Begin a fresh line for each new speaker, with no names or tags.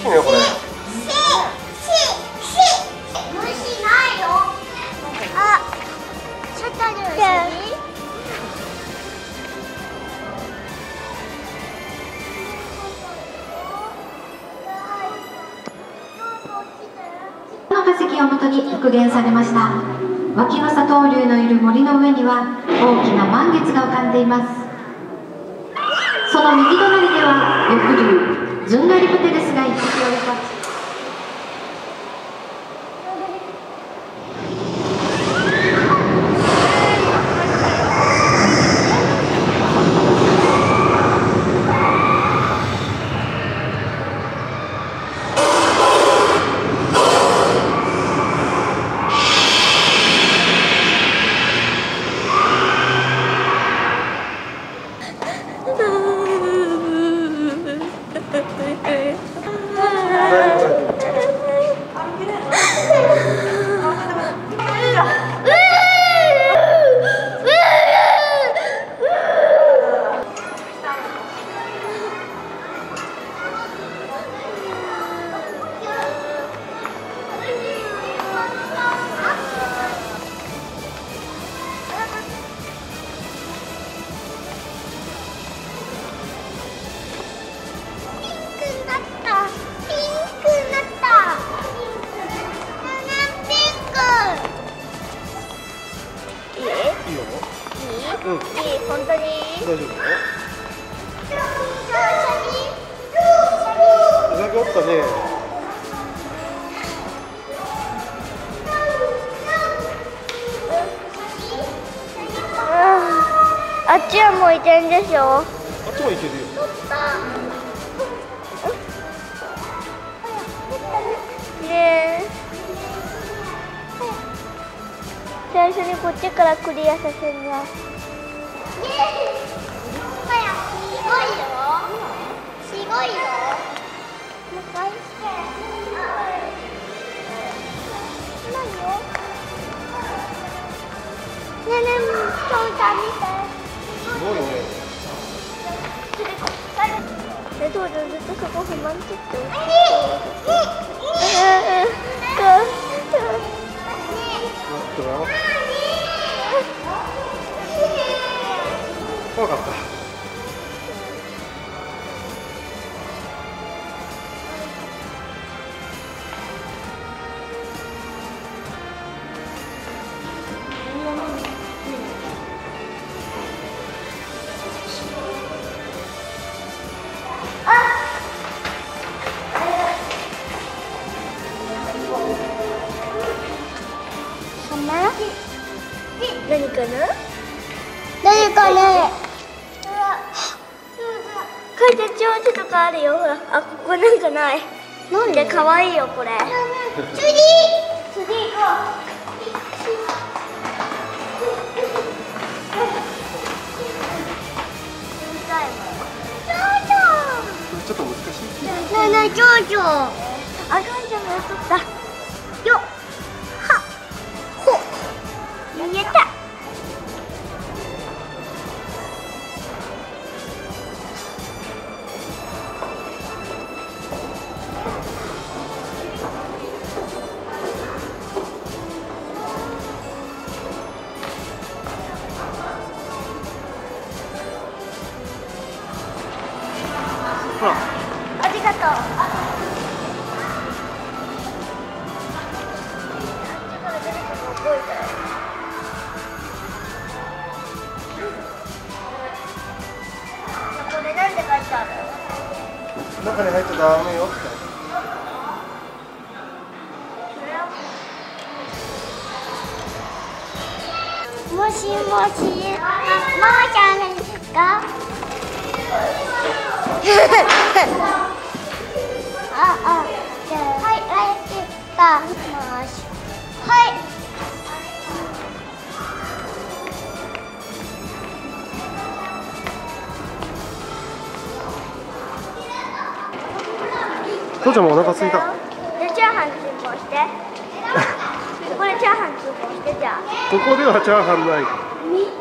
きいねこれ。
虫ないよ。あ、ちょっと
の化石をもとに復元されました。脇政東龍のいる森の上には大きな満月が浮かんでいます。その右隣では翼竜ズンガリプテレスが一匹降り立ち、
本当に
大丈夫だよ。ウサギおったね。
あっちはもういてんでしょ。
あっちもいけるよ。
ねえ、最初にこっちからクリアさせるな。すごいよ。すごいよ。何よ。ねえねえ、父さん見て。
すごいね。
父ちゃんずっとそこ不満って言ってる。
怖かった。
何かな？何かね。形はちょっと変わるよ。ほら、あ、ここなんかない。なんで可愛いよこれ。次行こう。
ちょっと難しい。
ねえねえ、ちょうちょ。あかんちゃんがやっとった。よっ。は。ほ。やった。
ほら。
ありがとう。これなんで書いてある？
中に入っちゃダメよって。
もしもし、ママちゃんなんですか？はい、あえてた。はい。
父ちゃんもお腹空いた。
じゃあチャーハン注文して。これチャーハン注文してじゃあ。
ここではチャーハンない。